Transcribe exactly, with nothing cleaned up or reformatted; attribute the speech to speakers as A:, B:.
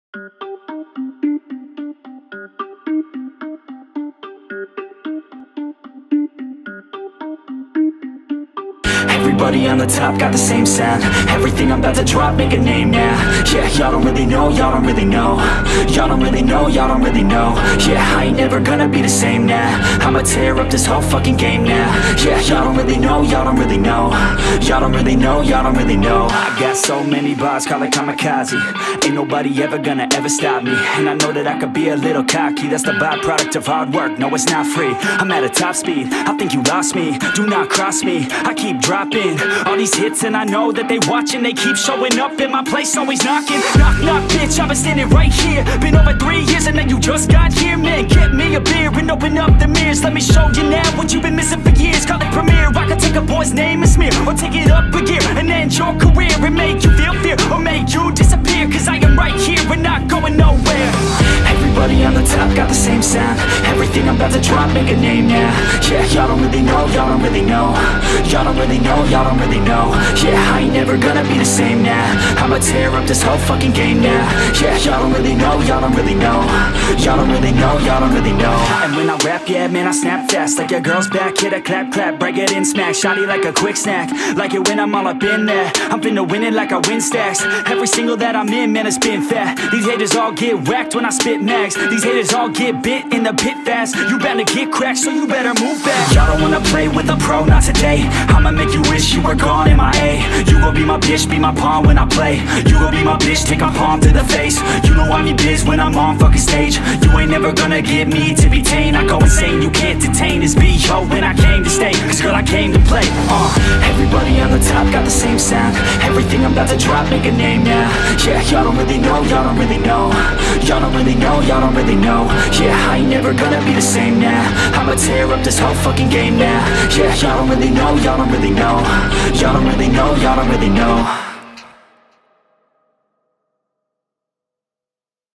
A: Everybody on the top got the same sound. Everything I'm about to drop, make a name now. Yeah, y'all don't really know, y'all don't really know. Y'all don't really know, y'all don't really know. Yeah, I ain't never gonna be the same now. I'ma tear up this whole fucking game now. Yeah, y'all don't really know, y'all don't really know. Y'all don't really know, y'all don't really know. I got so many bars, call it kamikaze. Ain't nobody ever gonna ever stop me. And I know that I could be a little cocky. That's the byproduct of hard work, no it's not free. I'm at a top speed, I think you lost me. Do not cross me, I keep dropping all these hits and I know that they watching. They keep showing up and my place always knocking. Knock, knock, bitch, I've been standing right here. Been over three years and now you just got here. Man, get me a beer and open up the mirrors. Let me show you now what you've been missing for years. Call it premiere, I can take a boy's name and smear, or take it up a gear and end your career and make you feel fear, or make you disappear. Cause I am right here and not going nowhere. Everybody on the top got the same sound. Everything I'm about to drop, make a name now. Yeah, y'all don't really know, y'all don't really know. Y'all don't really know, y'all don't really know. Yeah, I ain't never gonna be the same now. I'ma tear up this whole fucking game now. Yeah, y'all don't really know, y'all don't really know. Y'all don't really know, y'all don't really know. And when I rap, yeah, man, I snap fast. Like your girl's back, hit a clap, clap, break it in, smack. Shotty like a quick snack, like it when I'm all up in there. I'm finna win it like I win stacks. Every single that I'm in, man, it's been fat. These haters all get whacked when I spit mags. These haters all get bit in the pit fast. You bound to get cracked, so you better move back. Y'all don't wanna play with a pro, not today. I'ma make you wish you were gone, M I A. You gon' be my bitch, be my pawn when I play. You gon' be my bitch, take my palm to the face. You know I'm your biz when I'm on fucking stage. You ain't never gonna get me to be tame. I go insane, you can't detain this B O when I came to stay. Cause girl, I came to play. Uh, everybody on the top got the same sound. Everything I'm about to drop, make a name now. Yeah, y'all don't really know, y'all don't really know. Y'all don't really know, y'all don't really know. Yeah, I ain't never gonna be the same now. I'ma tear up this whole fucking game now. Yeah, y'all don't really know, y'all don't really know. Y'all don't really know, y'all don't really know.